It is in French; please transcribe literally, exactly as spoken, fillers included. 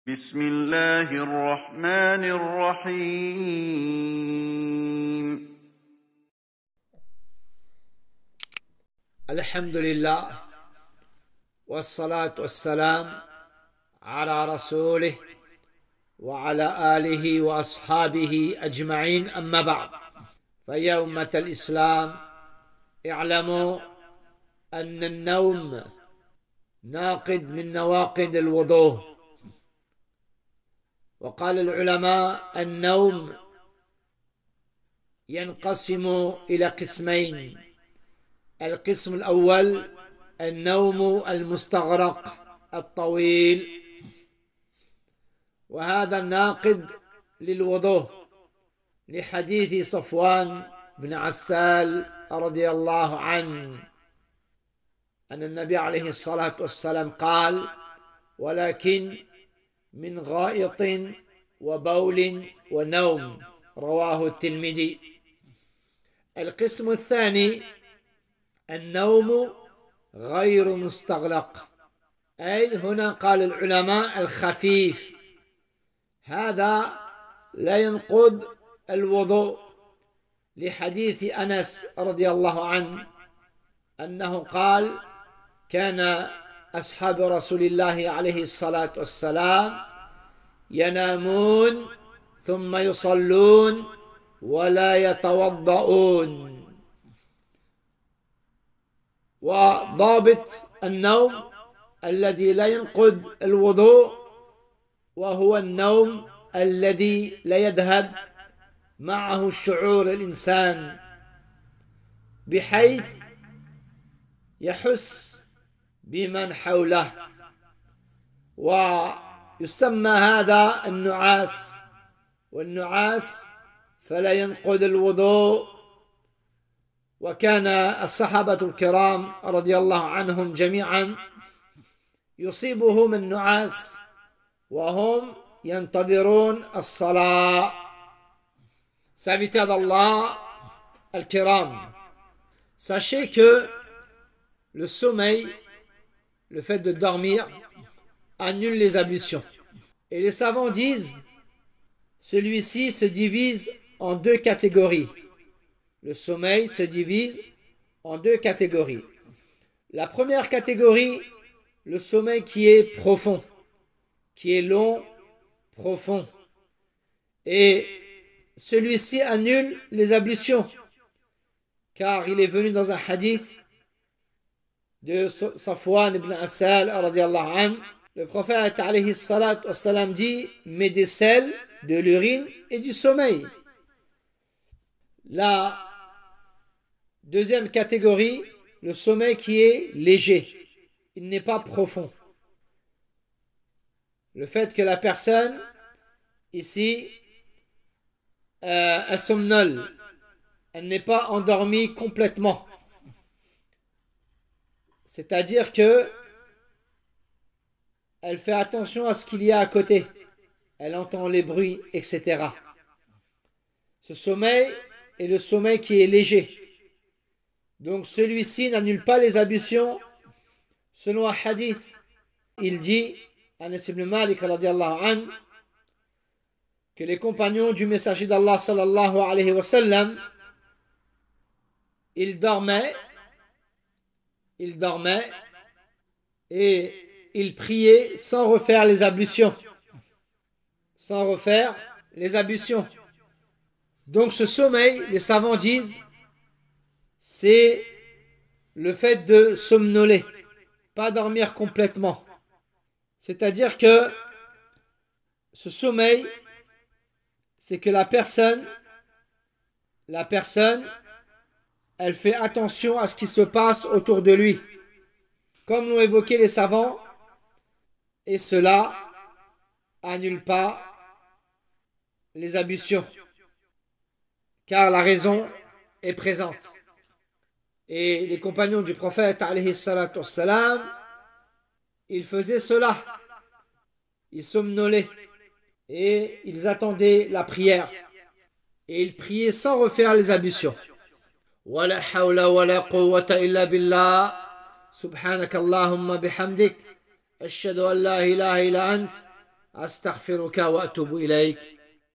بسم الله الرحمن الرحيم. الحمد لله والصلاة والسلام على رسوله وعلى آله وأصحابه أجمعين، أما بعد. فيا أمة الإسلام، اعلموا أن النوم ناقض من نواقض الوضوء. وقال العلماء: النوم ينقسم إلى قسمين. القسم الأول النوم المستغرق الطويل، وهذا ناقض للوضوء لحديث صفوان بن عسال رضي الله عنه أن النبي عليه الصلاة والسلام قال: ولكن من غائط وبول ونوم، رواه الترمذي. القسم الثاني النوم غير مستغرق، أي هنا قال العلماء الخفيف، هذا لا ينقض الوضوء لحديث أنس رضي الله عنه أنه قال: كان أصحاب رسول الله عليه الصلاة والسلام ينامون ثم يصلون ولا يتوضؤون. وضابط النوم الذي لا ينقض الوضوء وهو النوم الذي لا يذهب معه شعور الإنسان، بحيث يحس بمن حوله، ويسمى هذا النعاس. والنعاس فلا ينقض الوضوء. وكان الصحابة الكرام رضي الله عنهم جميعا يصيبهم النعاس وهم ينتظرون الصلاة. Serviteurs d'Allah al-Kiram, sachez que le sommeil, le fait de dormir, annule les ablutions. Et les savants disent, celui-ci se divise en deux catégories. Le sommeil se divise en deux catégories. La première catégorie, le sommeil qui est profond, qui est long, profond. Et celui-ci annule les ablutions, car il est venu dans un hadith de Safwan ibn Asal radiallahu anhu, le prophète alayhi salat wa salam dit: mais des sels, de l'urine et du sommeil. La deuxième catégorie, le sommeil qui est léger, il n'est pas profond. Le fait que la personne ici euh, elle somnole, elle n'est pas endormie complètement. C'est-à-dire que elle fait attention à ce qu'il y a à côté. Elle entend les bruits, et cetera. Ce sommeil est le sommeil qui est léger. Donc celui-ci n'annule pas les ablutions. Selon un hadith, il dit, Anas ibn Malik radiallahu anhu, que les compagnons du messager d'Allah sallallahu alayhi wa sallam, ils dormaient, ils dormaient et ils priaient sans refaire les ablutions. Sans refaire les ablutions. Donc ce sommeil, les savants disent, c'est le fait de somnoler, pas dormir complètement. C'est-à-dire que ce sommeil, c'est que la personne, la personne, elle fait attention à ce qui se passe autour de lui, comme l'ont évoqué les savants, et cela annule pas les ablutions, car la raison est présente. Et les compagnons du prophète alayhi salatu wassalam, ils faisaient cela, ils somnolaient et ils attendaient la prière et ils priaient sans refaire les ablutions. Wala hawla wala quwwata illa billah, subhanakallahumma bihamdik, ashhadu an la ilaha illa ant, Astaghfiruka wa atubu ilayk.